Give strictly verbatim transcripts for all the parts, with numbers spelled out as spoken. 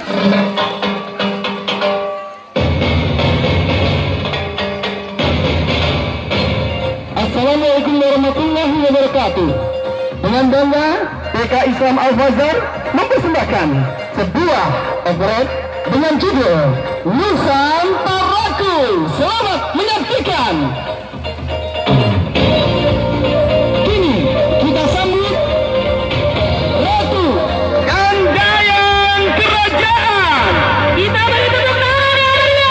Assalamualaikum warahmatullahi wabarakatuh. Dengan bangga T K Islam Al-Fazar mempersembahkan sebuah operet dengan judul Nusantaraku. Selamat menyaksikan. Kini kita sambut Ratu Kandayan Kerajaan. Kita beri tepuk tangan ya.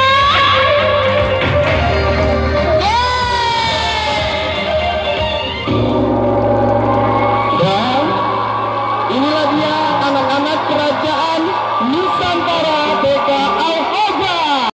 Dan inilah dia anak-anak kerajaan Nusantara T K Al-Fazar.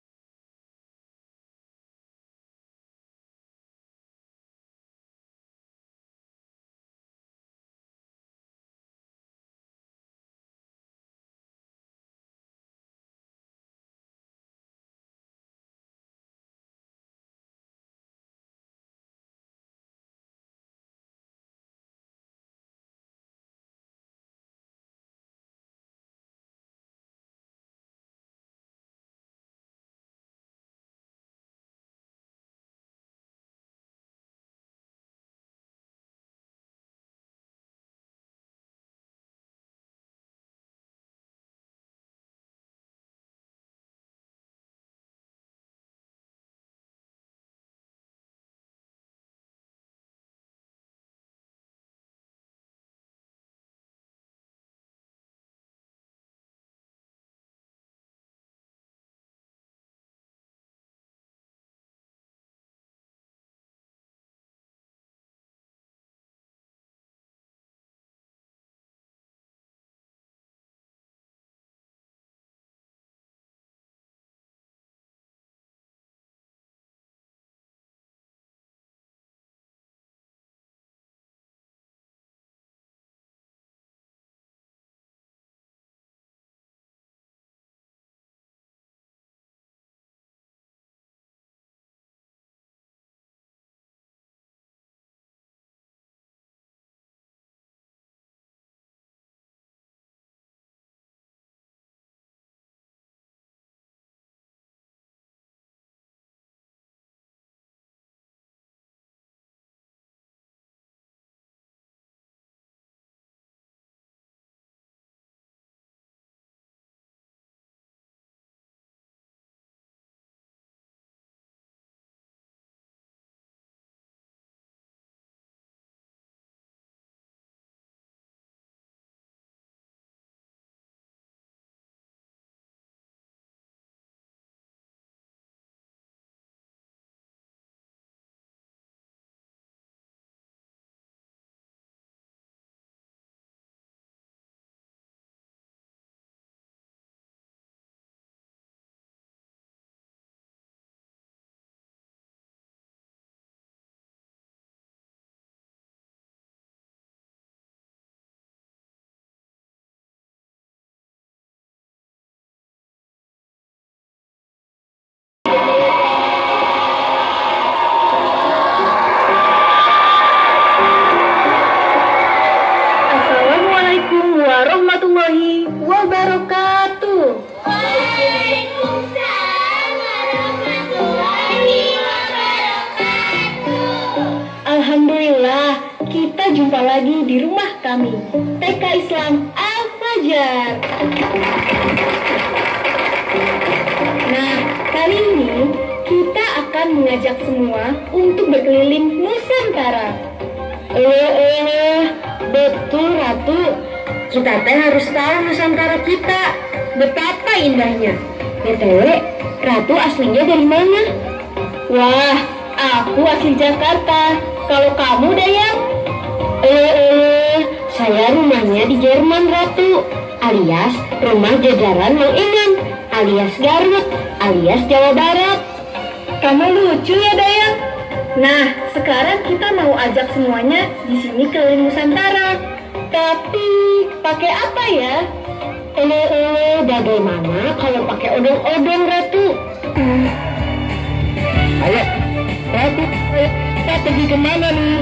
warahmatullahi wabarakatuh. Waalaikumsalam warahmatullahi wabarakatuh. Alhamdulillah, kita jumpa lagi di rumah kami, T K Islam Al-Fazar. Nah, kali ini kita akan mengajak semua untuk berkeliling Nusantara. Eh, eh, betul Ratu. Kita teh harus tahu Nusantara kita, betapa indahnya. B T W, Ratu aslinya dari mana? Wah, aku asli Jakarta. Kalau kamu, Dayang? Eh, eh, saya rumahnya di Jerman, Ratu. Alias rumah jajaran Mang Iman, alias Garut, alias Jawa Barat. Kamu lucu ya, Dayang? Nah, sekarang kita mau ajak semuanya di sini keliling Nusantara. Tapi pakai apa ya? Eh, eh, bagaimana kalau pakai odong-odong, Ratu? Hmm. Ayo, Ratu, kita pergi kemana nih?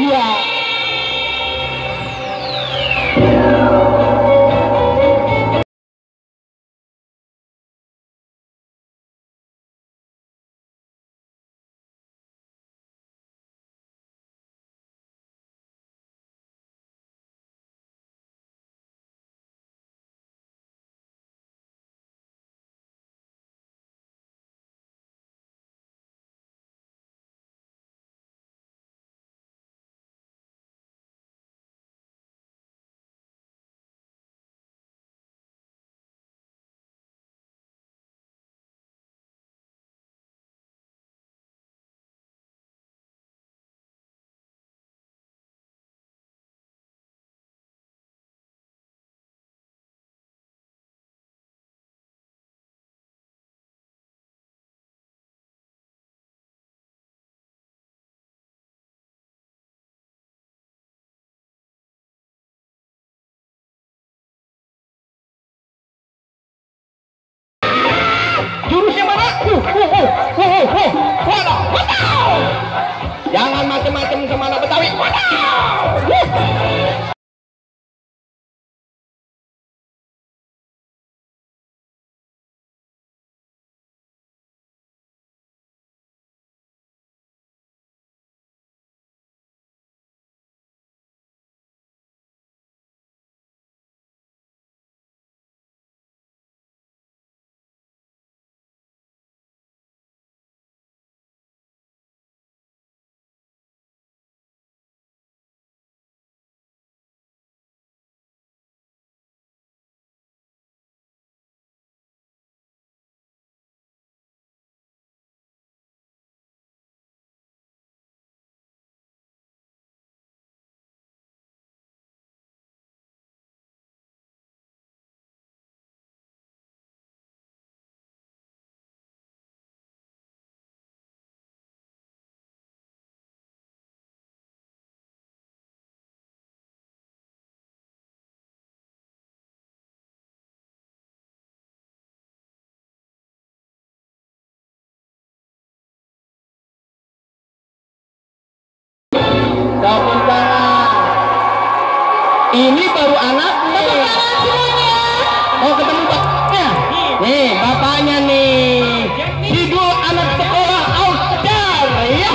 dia. Jurusnya mana? Uh, uh, uh, uh, uh, uh. Waduh, waduh. Jangan macam-macam sama anak Betawi. Waduh. Uh. Tepuk tangan. Ini baru anaknya. Tepuk tangan semuanya. Oh, ketemu bapaknya. Nih, bapaknya nih. Sidul anak sekolah Ausdar ya.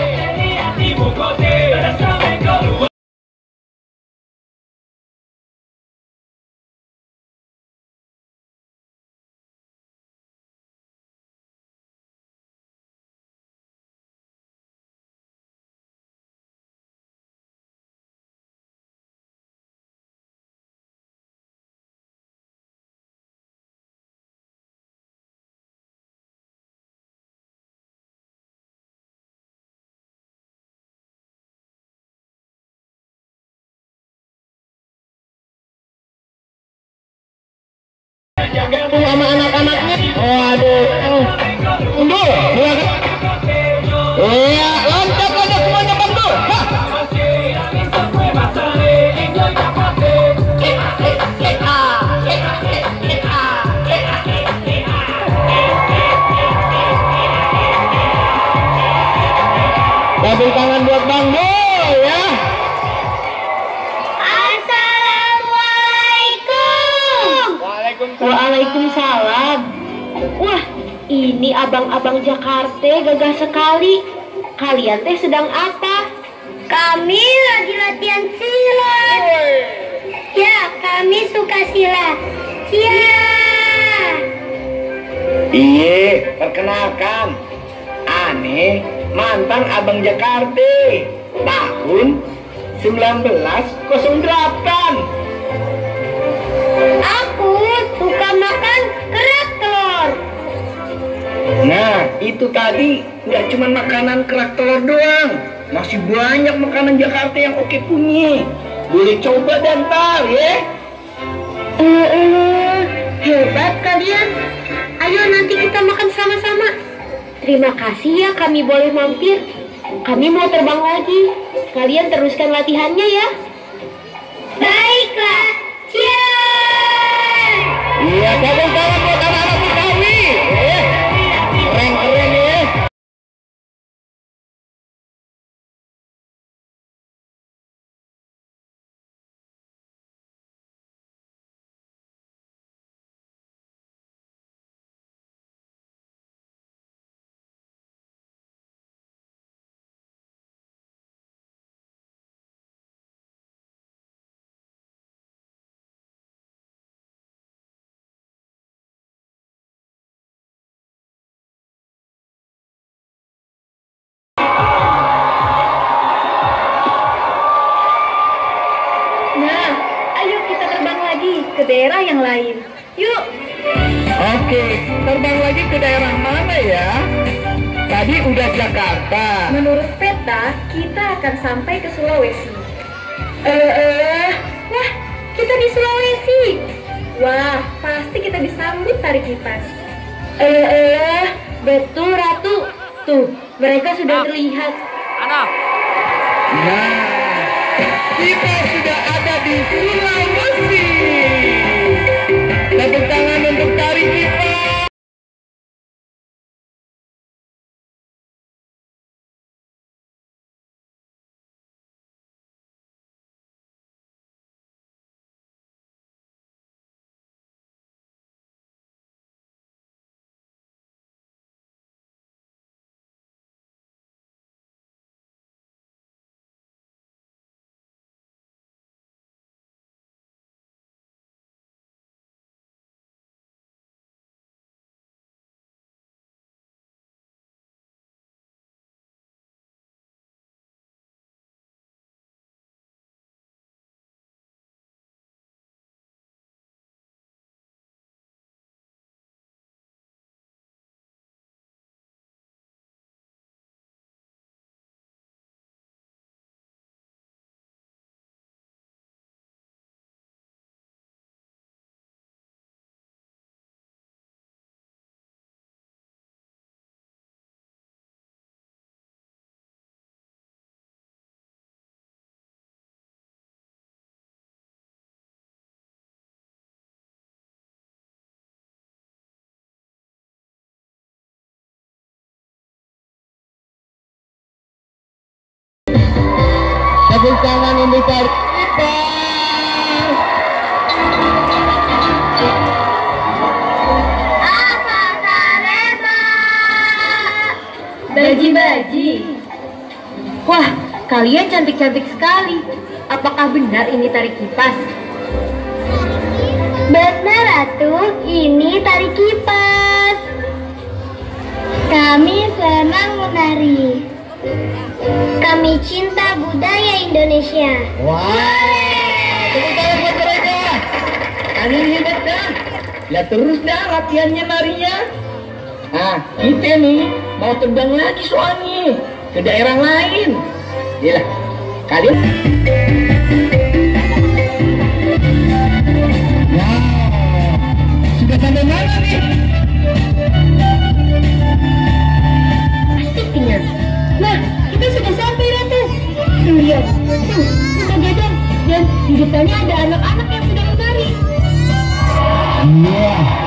Tuh sama anak-anaknya. Waduh. Undur. Iya, loncat loncat semuanya bantu. Tepuk tangan buat Bang Dul ya. Waalaikumsalam. Wah, ini abang-abang Jakarta gagah sekali. Kalian teh sedang apa? Kami lagi latihan silat. Ya, kami suka silat. Ya. Iya, perkenalkan. Aneh mantan abang Jakarta tahun seribu sembilan ratus delapan. Aku suka makan kerak telur. Nah, itu tadi nggak cuma makanan kerak telur doang. Masih banyak makanan Jakarta yang oke punya. Boleh coba dan ntar ya. Eh, eh, hebat kalian. Ayo nanti kita makan sama-sama. Terima kasih ya kami boleh mampir. Kami mau terbang lagi. Kalian teruskan latihannya ya. Baiklah. Ciao. Iya, tepuk tangan buat anak-anak Betawi. Eh, keren-keren ya. daerah yang lain. Yuk. Oke, terbang lagi ke daerah mana ya? Tadi udah Jakarta. Menurut peta, kita akan sampai ke Sulawesi. Eh, eh, wah, kita di Sulawesi. Wah, pasti kita disambut tari kipas. Eh, eh, betul Ratu. Tuh, mereka sudah terlihat. Nah, kita sudah ada di Sulawesi. Tepuk tangan untuk tari kipas. Tepuk tangan untuk tari kipas. Apa tareba? Baji-baji. Wah, kalian cantik-cantik sekali. Apakah benar ini tari kipas? Benar Ratu, ini tari kipas. Kami senang menari. Kami cinta budaya Indonesia. Wah, tepuk tangan buat mereka. Kalian hebat kan? Lihat terus dah latihannya narinya. Nah, kita nih mau terbang lagi soalnya ke daerah lain. Yalah, kalian. Wow, sudah sampai mana nih? Pastinya. Nah, kita sudah sampai Ratu. Tuh lihat, tuh, kita jajan. Dan di depannya ada anak-anak yang sedang menari. Wah,